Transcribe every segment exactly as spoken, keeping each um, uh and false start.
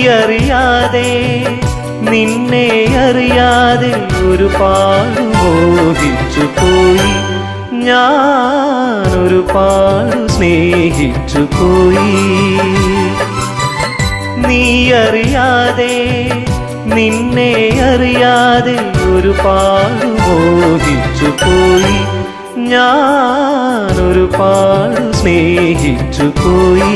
അറിയാതെ നിന്നെ അറിയാതെ ഒരുപാട് മോഹിച്ചു പോയി ഞാൻ ഒരുപാട് സ്നേഹിച്ചു പോയി നീ അറിയാതെ നിന്നെ അറിയാതെ ഒരുപാട് മോഹിച്ചു പോയി ഞാൻ ഒരുപാട് സ്നേഹിച്ചു പോയി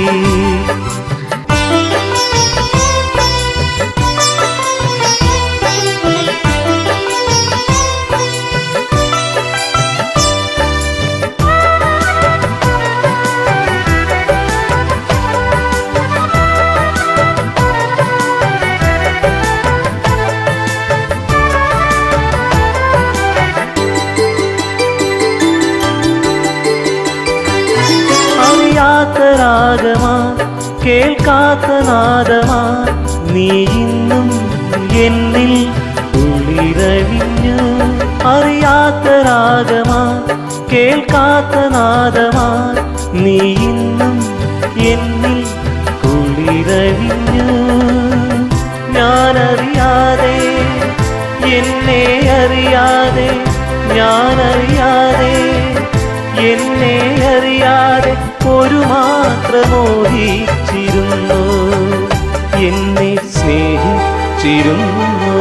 രാഗമാ കേൾക്കാത്ത നാദമാ നീ ഇന്നും എന്നിൽ ഉളിരവിഞ്ഞു അറിയാത്ത രാഗമാ കേൾക്കാത്ത നാദമാ നീ ഇന്നും എന്നിൽ ഉളിരവിഞ്ഞു ഞാനറിയാതെ എന്നെ അറിയാതെ ഞാനറിയാതെ എന്നെ അറിയാതെ ഒരു മാത്രം മോഹിച്ചിരുന്നു എന്നെ സ്നേഹിച്ചിരുന്നു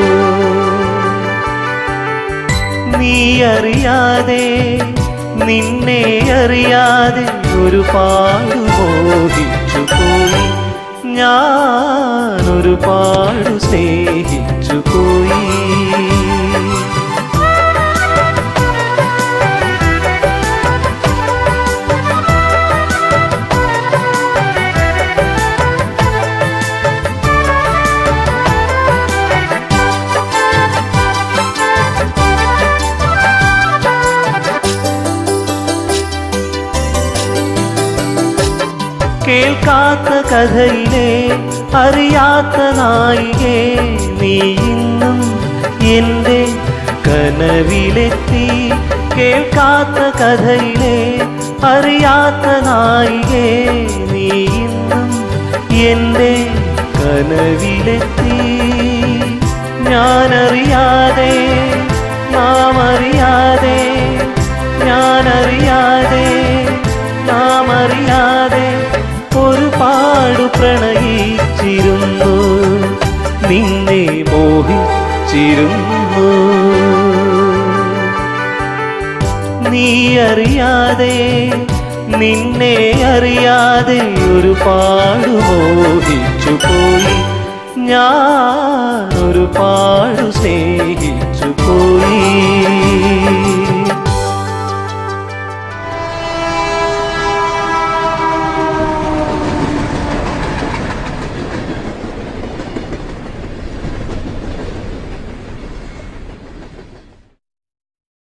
നീ അറിയാതെ നിന്നെ അറിയാതെ ഒരുപാട് മോഹിച്ചു പോയി ഞാൻ ഒരുപാട് സ്നേഹിച്ചു പോയി കേൾക്കാത്ത കഥയിലെ അറിയാത്ത നായികേ നീ ഇന്നും എൻ്റെ കനവിലെത്തി കേൾക്കാത്ത കഥയിലെ അറിയാത്ത നായികേ നീ ഇന്നും എൻ്റെ കനവിലെത്തി ഞാനറിയാതെ നാം അറിയാതെ ഞാനറിയാതെ നാം അറിയാതെ ഒരുപാട് പ്രണയിച്ചിരുന്നു നിന്നെ മോഹിച്ചിരുന്നു നീ അറിയാതെ നിന്നെ അറിയാതെ ഒരുപാട് മോഹിച്ചു പോയി ഞാൻ ഒരുപാട് സ്നേഹിച്ചു പോയി